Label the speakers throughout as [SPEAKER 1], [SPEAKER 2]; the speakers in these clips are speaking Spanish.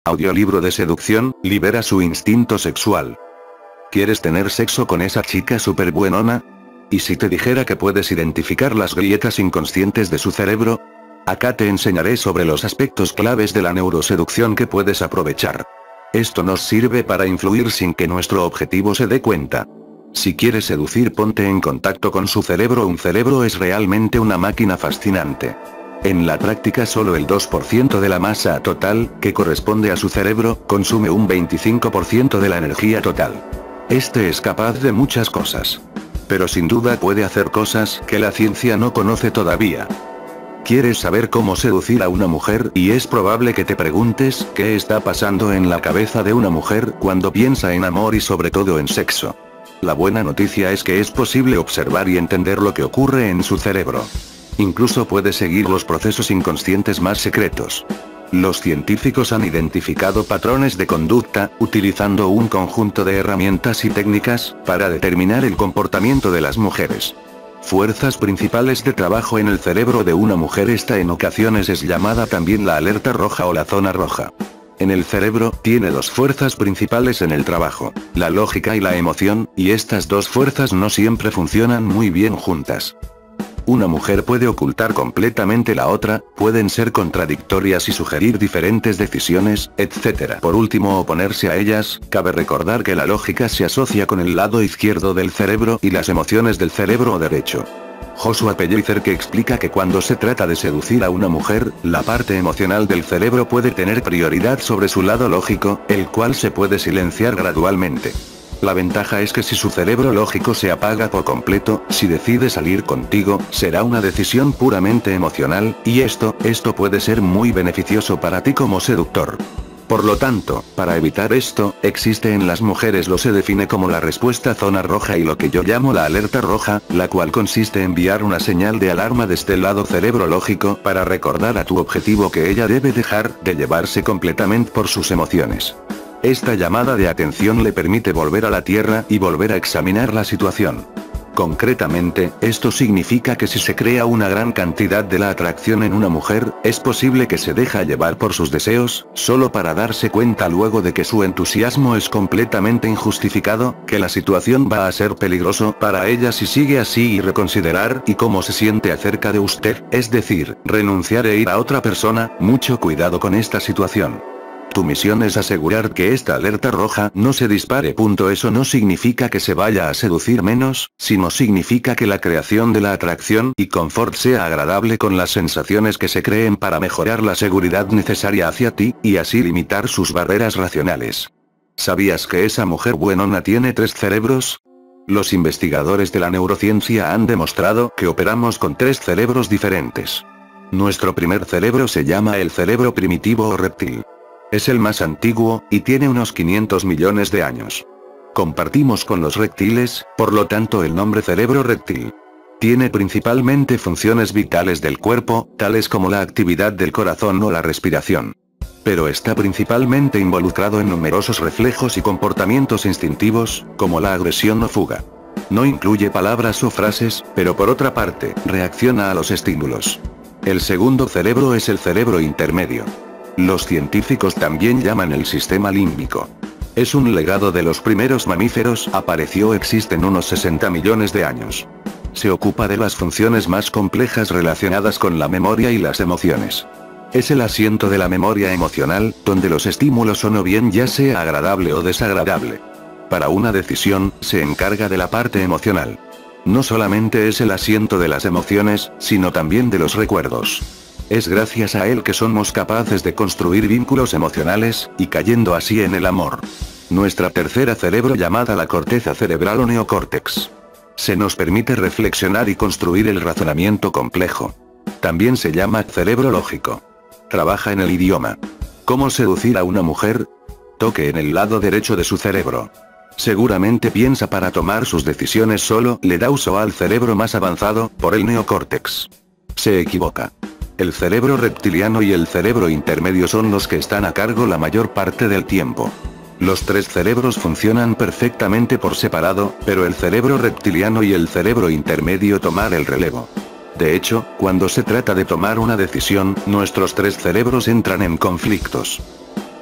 [SPEAKER 1] Audiolibro de seducción, libera su instinto sexual. ¿Quieres tener sexo con esa chica súper buenona? ¿Y si te dijera que puedes identificar las grietas inconscientes de su cerebro? Acá te enseñaré sobre los aspectos claves de la neuroseducción que puedes aprovechar. Esto nos sirve para influir sin que nuestro objetivo se dé cuenta. Si quieres seducir, ponte en contacto con su cerebro. Un cerebro es realmente una máquina fascinante. En la práctica solo el 2% de la masa total, que corresponde a su cerebro, consume un 25% de la energía total. Este es capaz de muchas cosas. Pero sin duda puede hacer cosas que la ciencia no conoce todavía. ¿Quieres saber cómo seducir a una mujer? Y es probable que te preguntes, ¿qué está pasando en la cabeza de una mujer cuando piensa en amor y sobre todo en sexo? La buena noticia es que es posible observar y entender lo que ocurre en su cerebro. Incluso puede seguir los procesos inconscientes más secretos. Los científicos han identificado patrones de conducta, utilizando un conjunto de herramientas y técnicas, para determinar el comportamiento de las mujeres. Fuerzas principales de trabajo en el cerebro de una mujer. Esta en ocasiones es llamada también la alerta roja o la zona roja. En el cerebro, tiene dos fuerzas principales en el trabajo, la lógica y la emoción, y estas dos fuerzas no siempre funcionan muy bien juntas. Una mujer puede ocultar completamente la otra, pueden ser contradictorias y sugerir diferentes decisiones, etc. Por último, oponerse a ellas. Cabe recordar que la lógica se asocia con el lado izquierdo del cerebro y las emociones del cerebro derecho. Joshua Pelletier, que explica que cuando se trata de seducir a una mujer, la parte emocional del cerebro puede tener prioridad sobre su lado lógico, el cual se puede silenciar gradualmente. La ventaja es que si su cerebro lógico se apaga por completo, si decide salir contigo, será una decisión puramente emocional, y esto puede ser muy beneficioso para ti como seductor. Por lo tanto, para evitar esto, existe en las mujeres lo se define como la respuesta zona roja y lo que yo llamo la alerta roja, la cual consiste en enviar una señal de alarma desde el lado cerebro lógico para recordar a tu objetivo que ella debe dejar de llevarse completamente por sus emociones. Esta llamada de atención le permite volver a la tierra y volver a examinar la situación. Concretamente, esto significa que si se crea una gran cantidad de la atracción en una mujer, es posible que se deja llevar por sus deseos, solo para darse cuenta luego de que su entusiasmo es completamente injustificado, que la situación va a ser peligroso para ella si sigue así, y reconsiderar y cómo se siente acerca de usted, es decir, renunciar e ir a otra persona. Mucho cuidado con esta situación. Tu misión es asegurar que esta alerta roja no se dispare. Eso no significa que se vaya a seducir menos, sino significa que la creación de la atracción y confort sea agradable con las sensaciones que se creen para mejorar la seguridad necesaria hacia ti, y así limitar sus barreras racionales. ¿Sabías que esa mujer buenona tiene 3 cerebros? Los investigadores de la neurociencia han demostrado que operamos con 3 cerebros diferentes. Nuestro primer cerebro se llama el cerebro primitivo o reptil. Es el más antiguo, y tiene unos 500 millones de años. Compartimos con los reptiles, por lo tanto el nombre cerebro reptil. Tiene principalmente funciones vitales del cuerpo, tales como la actividad del corazón o la respiración. Pero está principalmente involucrado en numerosos reflejos y comportamientos instintivos, como la agresión o fuga. No incluye palabras o frases, pero por otra parte, reacciona a los estímulos. El segundo cerebro es el cerebro intermedio. Los científicos también llaman el sistema límbico. Es un legado de los primeros mamíferos, existen unos 60 millones de años. Se ocupa de las funciones más complejas relacionadas con la memoria y las emociones. Es el asiento de la memoria emocional, donde los estímulos son o bien ya sea agradable o desagradable. Para una decisión, se encarga de la parte emocional. No solamente es el asiento de las emociones, sino también de los recuerdos. Es gracias a él que somos capaces de construir vínculos emocionales, y cayendo así en el amor. Nuestra tercera cerebro, llamada la corteza cerebral o neocórtex. Se nos permite reflexionar y construir el razonamiento complejo. También se llama cerebro lógico. Trabaja en el idioma. ¿Cómo seducir a una mujer? Toque en el lado derecho de su cerebro. Seguramente piensa para tomar sus decisiones solo le da uso al cerebro más avanzado, por el neocórtex. Se equivoca. El cerebro reptiliano y el cerebro intermedio son los que están a cargo la mayor parte del tiempo. Los 3 cerebros funcionan perfectamente por separado, pero el cerebro reptiliano y el cerebro intermedio toman el relevo. De hecho, cuando se trata de tomar una decisión, nuestros 3 cerebros entran en conflictos.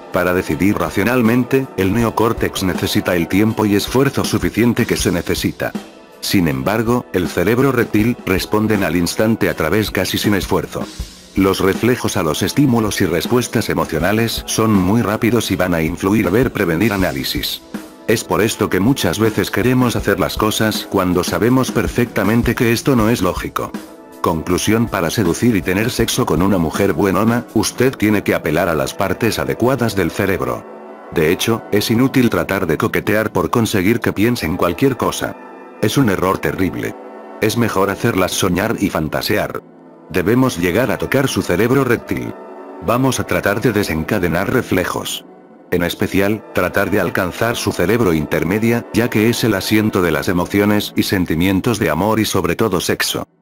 [SPEAKER 1] Para decidir racionalmente, el neocórtex necesita el tiempo y esfuerzo suficiente que se necesita. Sin embargo, el cerebro reptil responden al instante a través casi sin esfuerzo. Los reflejos a los estímulos y respuestas emocionales son muy rápidos y van a influir a ver prevenir análisis. Es por esto que muchas veces queremos hacer las cosas cuando sabemos perfectamente que esto no es lógico. Conclusión: para seducir y tener sexo con una mujer buenona, usted tiene que apelar a las partes adecuadas del cerebro. De hecho, es inútil tratar de coquetear por conseguir que piense en cualquier cosa. Es un error terrible. Es mejor hacerlas soñar y fantasear. Debemos llegar a tocar su cerebro reptil. Vamos a tratar de desencadenar reflejos. En especial, tratar de alcanzar su cerebro intermedia, ya que es el asiento de las emociones y sentimientos de amor y sobre todo sexo.